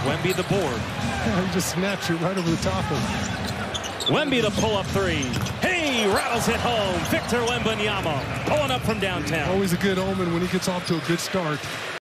Wemby the board. He just snatched it right over the top of him. Wemby the pull-up three. Hey, rattles it home. Victor Wembanyama pulling up from downtown. Always a good omen when he gets off to a good start.